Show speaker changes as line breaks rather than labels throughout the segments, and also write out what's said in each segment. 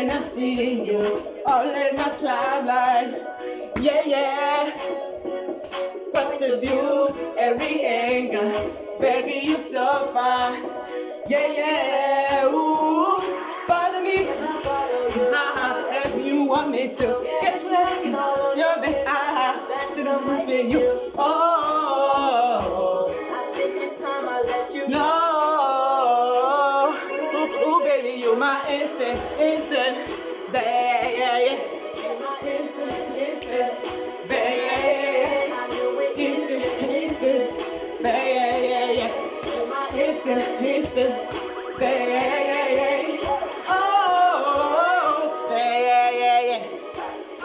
when I see you all in my timeline. Yeah, yeah. What a view, every angle. Baby, you so fine. Yeah, yeah. Ooh, follow me. If you want me to get back, you're behind. To the roof in you. Oh,
I think it's time I let you
no. Ooh, baby, you my instant, instant. Yeah, yeah, yeah.
You my instant, instant.
Yeah, yeah, yeah.
I knew it
Instant, instant. Yeah, yeah, yeah.
You my
Instant, instant. Yeah, yeah, yeah, yeah. Oh, yeah, yeah, yeah, yeah. Oh,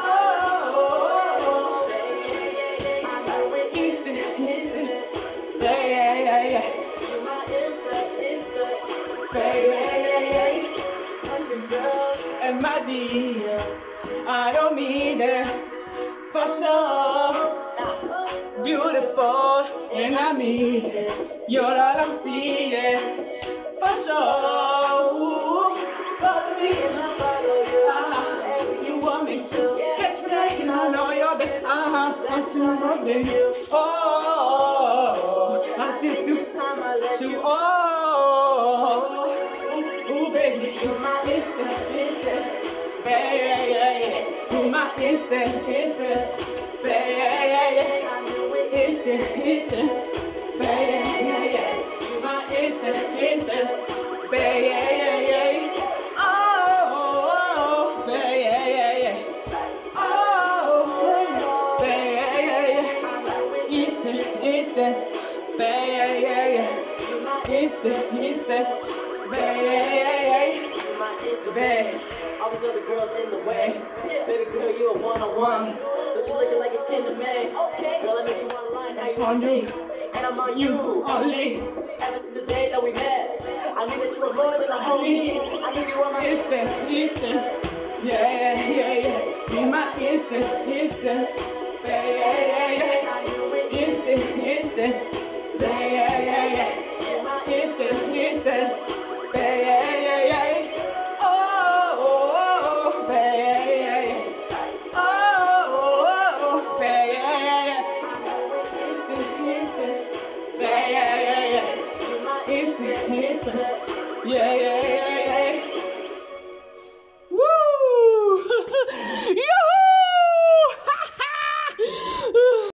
I knew it
instant, instant. Yeah, yeah, yeah, yeah.
You my instant, instant.
Yeah, yeah, yeah, yeah. Girls and my dear, I don't mean it for sure. Beautiful, and I mean it. You're all I'm seeing for sure. Ooh, follow me, you want me to catch me, and I know you're big. That's you, baby. Oh, I just do
Time I let
to
you
ooh, baby, you my instant, instant, yeah, yeah, yeah, yeah. You my instant, instant, yeah, yeah, yeah, yeah.
I knew it
Instant, instant, yeah, yeah, yeah, yeah. You my instant, instant, yeah, yeah, yeah, yeah. Oh, yeah, yeah, yeah, yeah. Oh, yeah, yeah, yeah. Instant, instant, yeah, yeah, yeah, yeah. Instant, instant, yeah, yeah, yeah, yeah.
You my instant.
Babe,
All these other girls in the way. Baby girl, you a one-on-one. But you looking like a tender man. Girl, I met you online, now you're
on you,
and I'm on
you
you.
only.
Ever since the day that we met, I knew that you were more than a homie. I knew you were my
Instant, instant, yeah, yeah, yeah. Be my instant, instant, yeah, yeah, yeah, yeah.
I knew it.
Instant, instant, yeah, yeah, yeah, yeah.
You my
Instant, instant, yeah, yeah, yeah, yeah. Oh, yeah, yeah, yeah, yeah. Oh, yeah, yeah, yeah, yeah. Instant, instant, yeah, yeah, yeah, yeah.
You my
Instant, instant, yeah, yeah, yeah.